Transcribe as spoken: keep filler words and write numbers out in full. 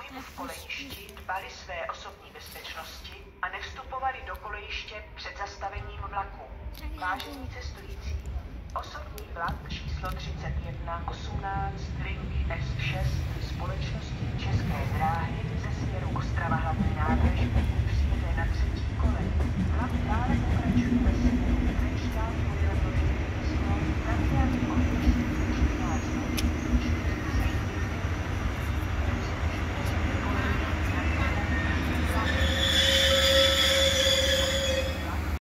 pohybu v kolejišti dbali své osobní bezpečnosti a nevstupovali do kolejiště před zastavením vlaku. Vážení cestující, osobní vlak číslo třicet jedna osmnáct linky S šest společnosti České dráhy ze směru Ostrava hlavní nádraží